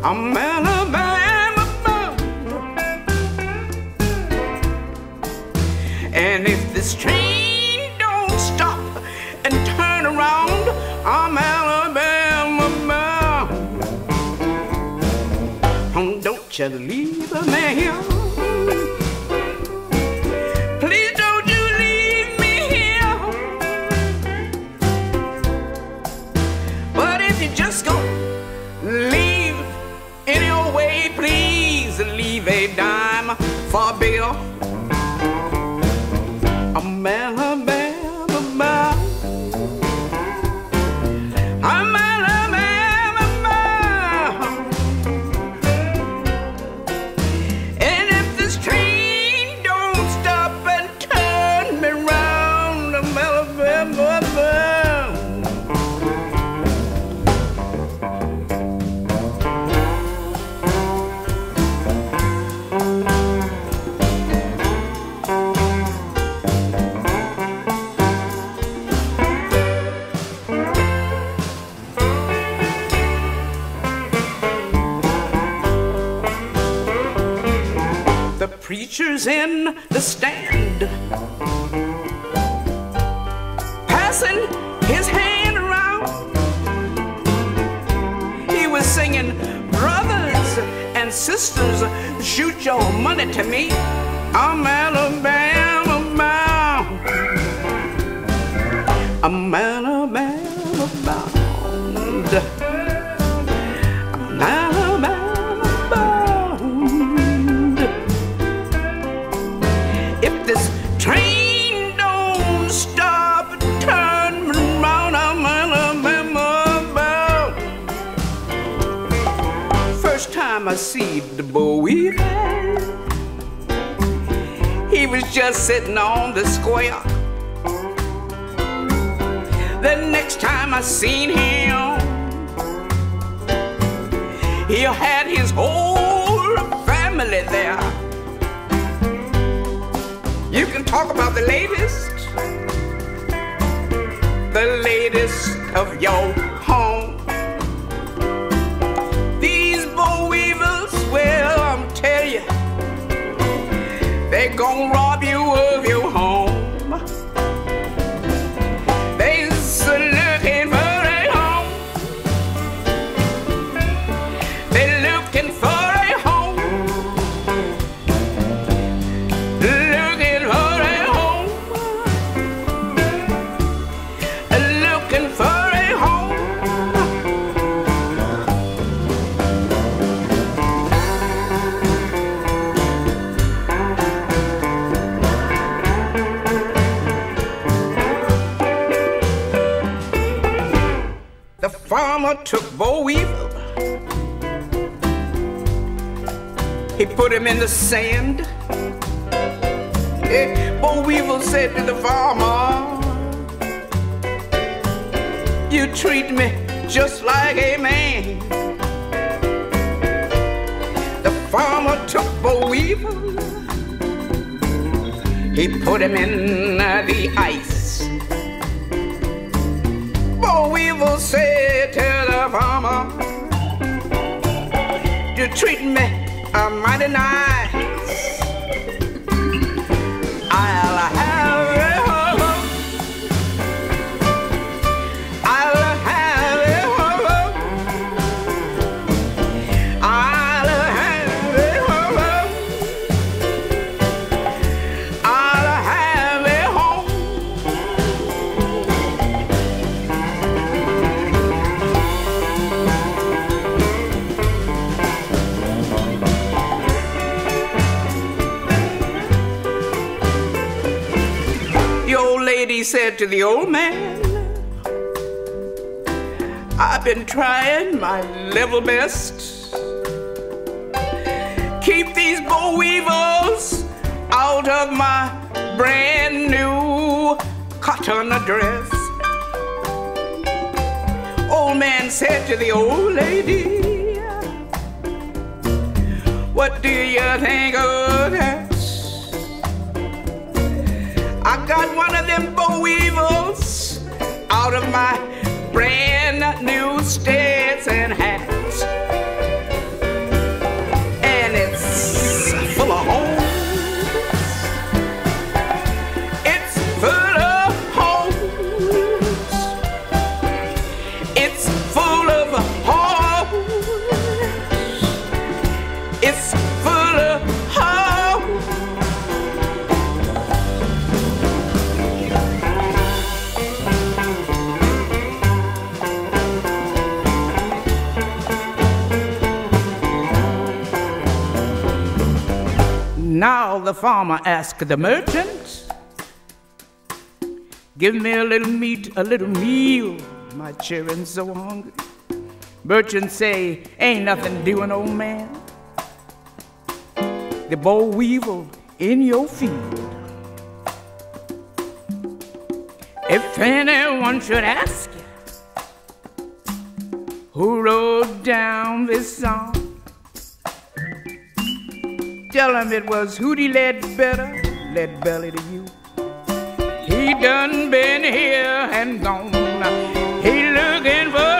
I'm Alabama bound. And if this train don't stop and turn around, I'm Alabama bound. Don't you leave me here. Please don't you leave me here. But if you just go leave any old way, please leave a dime for a bill. I'm Alabama bound. I'm Alabama bound. And if this train don't stop and turn me round, I'm Alabama bound. The preacher's in the stand, passing his hand around. He was singing, brothers and sisters, shoot your money to me. I'm Alabama bound. I'm Alabama bound. I'm Alabama bound. If this train don't stop and turn me around, I'm Alabama bound. First time I see the boll weevil, he was just sitting on the square. The next time I seen him, he had his whole family there. You can talk about the latest of your home. These boll weevils, well, I'm telling you, they gon' rob you of your home. They's looking for a home. They're looking for a home. Looking for a home. Looking for a home. The farmer took boll weevil. He put him in the sand. Boll weevil said to the farmer, you treat me just like a man. The farmer took boll weevil. He put him in the ice. Boll weevil said to the farmer, you treat me mighty nice. I'll have a home. I'll have a home. I'll have a home. I'll have a home. The old lady said to the old man, I've been trying my level best. Keep these boll weevils out of my brand new cotton dress. Old man said to the old lady, what do you think of that? I got one of them boll weevils out of my brand new Stetson hats. chest full of hope. Now the farmer asked the merchant, give me a little meat, a little meal, my children's so hungry. Merchant say, ain't nothing doing, old man. The boll weevil in your field. If anyone should ask you who wrote down this song, tell him it was Hootie Ledbelly to you. He done been here and gone. He looking for